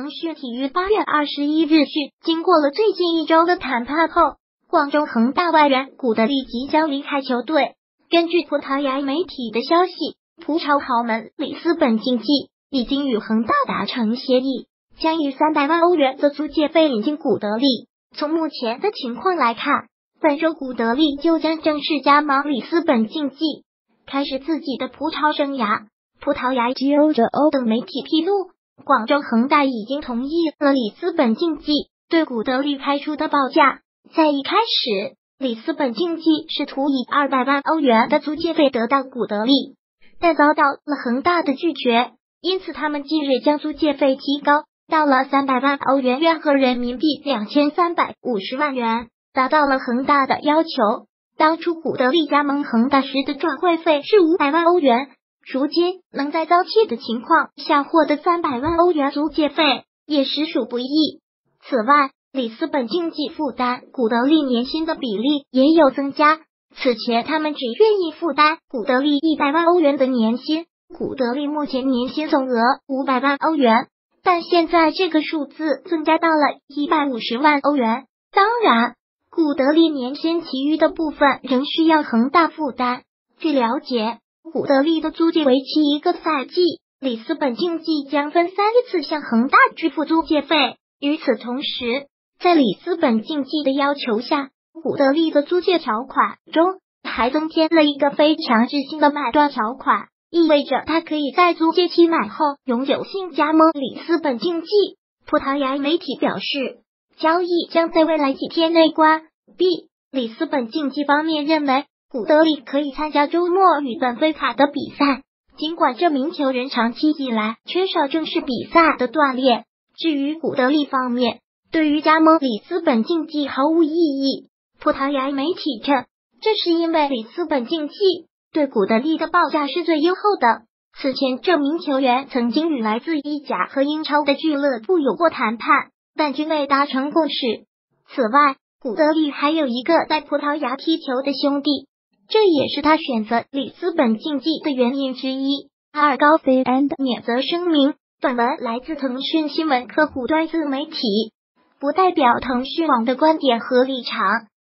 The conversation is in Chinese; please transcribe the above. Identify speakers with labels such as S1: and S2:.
S1: 腾讯体育8月21日讯，经过了最近1周的谈判后，广州恒大外援古德利即将离开球队。根据葡萄牙媒体的消息，葡超豪门里斯本竞技已经与恒大达成协议，将以300万欧元的租借费引进古德利。从目前的情况来看，本周古德利就将正式加盟里斯本竞技，开始自己的葡超生涯。葡萄牙 GO 等媒体披露，广州恒大已经同意了里斯本竞技对古德利开出的报价。在一开始，里斯本竞技试图以200万欧元的租借费得到古德利，但遭到了恒大的拒绝，因此他们近日将租借费提高到了300万欧元，约合人民币2350万元，达到了恒大的要求。当初古德利加盟恒大时的转会费是500万欧元，如今能在遭弃的情况下获得300万欧元租借费，也实属不易。此外，里斯本竞技负担古德利年薪的比例也有增加，此前他们只愿意负担古德利100万欧元的年薪，古德利目前年薪总额500万欧元，但现在这个数字增加到了150万欧元。当然，古德利年薪其余的部分仍需要恒大负担。据了解，古德利的租借为期1个赛季，里斯本竞技将分3次向恒大支付租借费。与此同时，在里斯本竞技的要求下，古德利的租借条款中还增添了一个非强制性的买断条款，意味着他可以在租借期满后永久性加盟里斯本竞技。葡萄牙媒体表示，交易将在未来几天内关闭。里斯本竞技方面认为，古德利可以参加周末与本菲卡的比赛，尽管这名球员长期以来缺少正式比赛的锻炼。至于古德利方面，对于加盟里斯本竞技毫无意义。葡萄牙媒体称，这是因为里斯本竞技对古德利的报价是最优厚的。此前，这名球员曾经与来自意甲和英超的俱乐部有过谈判，但均未达成共识。此外，古德利还有一个在葡萄牙踢球的兄弟，这也是他选择里斯本竞技的原因之一。阿尔高菲免责声明，本文来自腾讯新闻客户端自媒体，不代表腾讯网的观点和立场。